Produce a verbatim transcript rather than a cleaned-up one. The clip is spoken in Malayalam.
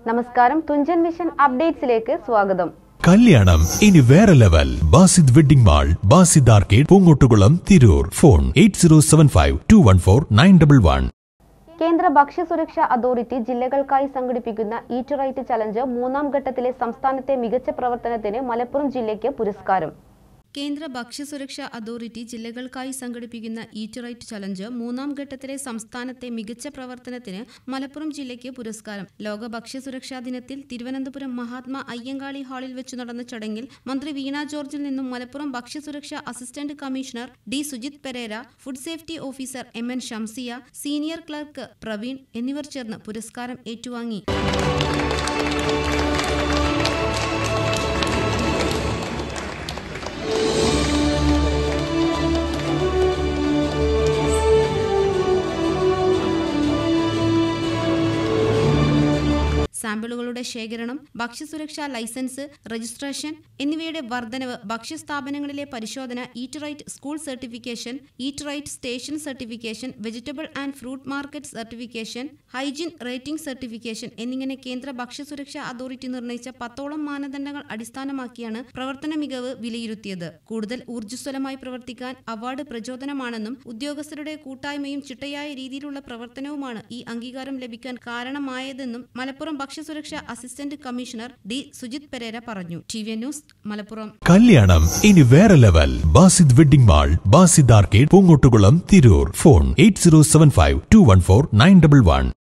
നമസ്കാരം, തുഞ്ചൻ വിഷൻ അപ്ഡേറ്റ്സിലേക്ക് സ്വാഗതം. കല്യാണം ഇനി വേറെ level. Basid wedding mall, Basid arcade, Poongottukulam, Tirur. Phone eight zero seven five two one four nine double one. കേന്ദ്ര ഭക്ഷ്യസുരക്ഷാ അതോറിറ്റി ജില്ലകൾക്കായി സംഘടിപ്പിക്കുന്ന ഈറ്റ് റൈറ്റ് ചലഞ്ച് മൂന്നാം ഘട്ടത്തിലെ സംസ്ഥാനത്തെ മികച്ച പ്രവർത്തനത്തിന് മലപ്പുറം ജില്ലയ്ക്ക് പുരസ്കാരം. കേന്ദ്ര ഭക്ഷ്യസുരക്ഷാ അതോറിറ്റി ജില്ലകൾക്കായി സംഘടിപ്പിക്കുന്ന ഈറ്റ് റൈറ്റ് ചലഞ്ച് മൂന്നാം ഘട്ടത്തിലെ സംസ്ഥാനത്തെ മികച്ച പ്രവർത്തനത്തിന് മലപ്പുറം ജില്ലയ്ക്ക് പുരസ്കാരം. ലോക ഭക്ഷ്യസുരക്ഷാ ദിനത്തിൽ തിരുവനന്തപുരം മഹാത്മാ അയ്യങ്കാളി ഹാളിൽ വെച്ച് നടന്ന ചടങ്ങിൽ മന്ത്രി വീണ ജോർജിൽ നിന്നും മലപ്പുറം ഭക്ഷ്യസുരക്ഷാ assistant commissioner D Sujith Pereira, food safety officer M N Shamsiya, senior clerk Praveen എന്നിവർ ചേർന്ന് പുരസ്കാരം ഏറ്റുവാങ്ങി. സാമ്പിളുകളുടെ ശേഖരണം, ഭക്ഷ്യസുരക്ഷാ ലൈസൻസ്, രജിസ്ട്രേഷൻ എന്നിവയുടെ വർധനവ്, ഭക്ഷ്യസ്ഥാപനങ്ങളിലെ പരിശോധന, eat right school certification, eat right station certification, vegetable and fruit market certification, hygiene rating certification എന്നിങ്ങനെ കേന്ദ്ര ഭക്ഷ്യസുരക്ഷാ അതോറിറ്റി നിർണയിച്ച പത്തോളം മാനദണ്ഡങ്ങൾ അടിസ്ഥാനമാക്കിയാണ് പ്രവർത്തന മികവ് വിലയിരുത്തിയത്. കൂടുതൽ ഊർജ്ജസ്വലമായി പ്രവർത്തിക്കാൻ അവാർഡ് പ്രചോദനമാണെന്നും ഉദ്യോഗസ്ഥരുടെ കൂട്ടായ്മയും ചിട്ടയായ രീതിയിലുള്ള പ്രവർത്തനവുമാണ് ഈ അംഗീകാരം ലഭിക്കാൻ കാരണമായതെന്നും മലപ്പുറം ഭക്ഷ്യസുരക്ഷാ assistant commissioner D Sujith Pereira പറഞ്ഞു. T V news, Malappuram. കല്യാണം ഇനി വേറെ level. Basid wedding mall, Basid arcade, Poongottukulam, Tirur. Phone eight zero seven five two one four nine double one.